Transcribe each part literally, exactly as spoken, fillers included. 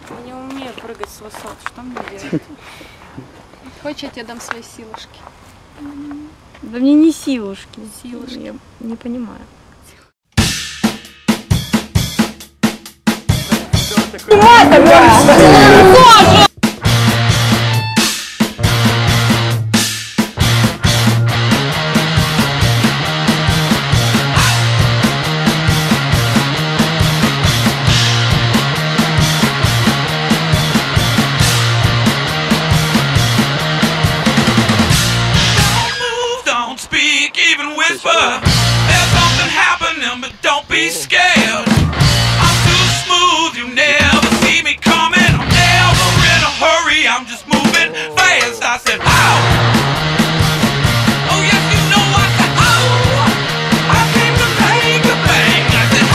Я не умею прыгать с высот. Что мне делать? Хочешь, я тебе дам свои силушки? Да мне не силушки. Силушки. Я не понимаю. There's something happening, but don't be scared. I'm too smooth, you never see me coming. I'm never in a hurry, I'm just moving fast. I said, ow! Oh yes, you know I said, ow! I came to make a bang. I said,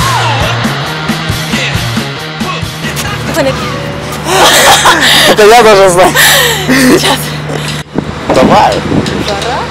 ow! Yeah. Это я даже знаю. Сейчас. Давай. Жара.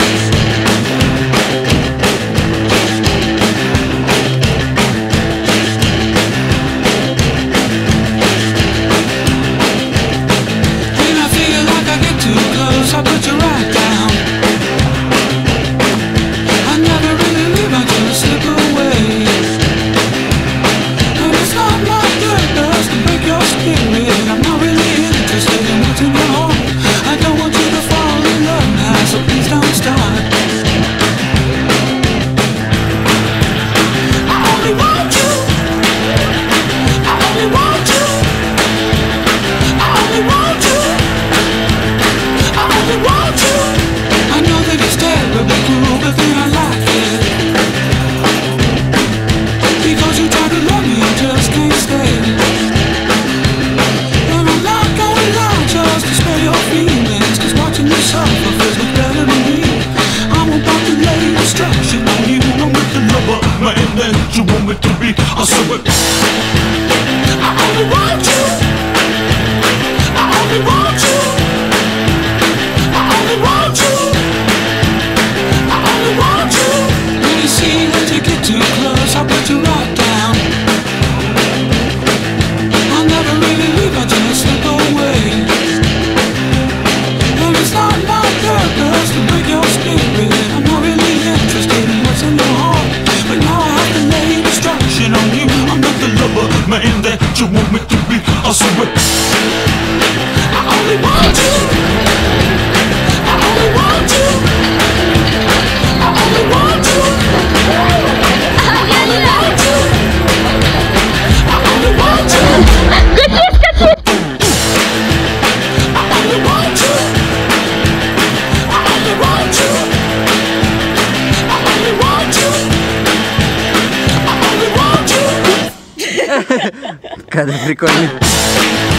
You want me to be a super. I only want you. I only want you. I only want you. I only want you. When you see that you get too close, I'll put you right down. I'll never really leave, I just slip away. And it's not my purpose to break your spirit. I'm not really interested in what's in your heart, but now I have to lay destruction on you. I'm not the lover, man, that you want me to be. I swear I only want you. I only want you. I only want you. I only want you. I only want you. I only want you. I only want you. I only want you. Кадр прикольный.